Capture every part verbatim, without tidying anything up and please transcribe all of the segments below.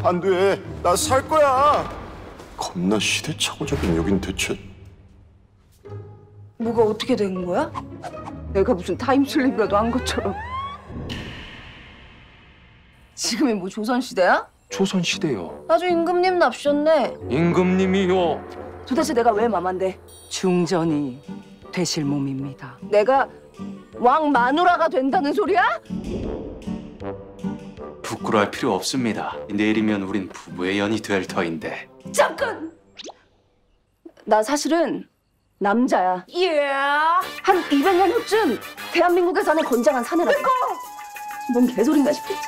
안 돼. 나 살 거야. 겁나 시대착오적인 여긴 대체. 뭐가 어떻게 된 거야? 내가 무슨 타임슬립이라도 한 것처럼. 지금이 뭐 조선시대야? 조선시대요. 아주 임금님 납셨네. 임금님이요. 도대체 내가 왜 마만데? 중전이 되실 몸입니다. 내가 왕 마누라가 된다는 소리야? 부끄러워할 필요 없습니다. 내일이면 우린 부부의 연이 될 터인데. 잠깐! 나 사실은 남자야. 예. 한 이백 년 후쯤 대한민국에 사는 건장한 사내라. 뭔 개소린가 싶었지.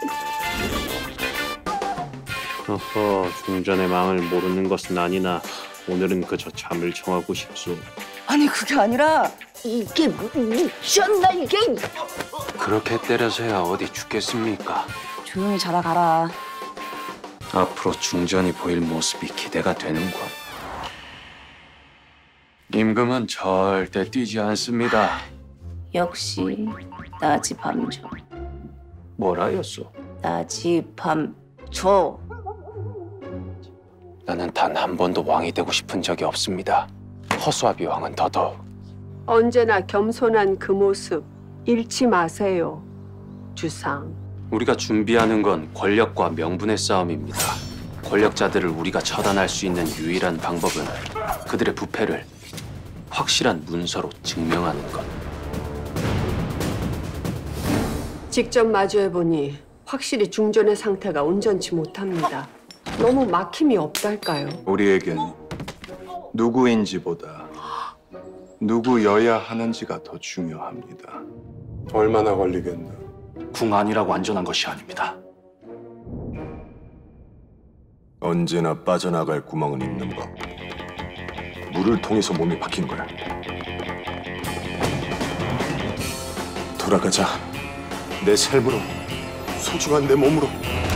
어허, 중전의 망을 모르는 것은 아니나 오늘은 그저 잠을 청하고 싶소. 아니 그게 아니라 이게 미쳤나 이게. 그렇게 때려서야 어디 죽겠습니까? 조용히 자라가라. 앞으로 중전이 보일 모습이 기대가 되는군. 임금은 절대 뛰지 않습니다. 역시 나지밤조. 뭐라였소? 나지밤조. 나는 단 한 번도 왕이 되고 싶은 적이 없습니다. 허수아비 왕은 더더욱. 언제나 겸손한 그 모습 잃지 마세요, 주상. 우리가 준비하는 건 권력과 명분의 싸움입니다. 권력자들을 우리가 처단할 수 있는 유일한 방법은 그들의 부패를 확실한 문서로 증명하는 것. 직접 마주해보니 확실히 중전의 상태가 온전치 못합니다. 너무 막힘이 없달까요? 우리에겐 누구인지보다 누구여야 하는지가 더 중요합니다. 얼마나 걸리겠나? 궁 안이라고 안전한 것이 아닙니다. 언제나 빠져나갈 구멍은 있는 법. 물을 통해서 몸이 박힌 거야. 돌아가자. 내 삶으로, 소중한 내 몸으로.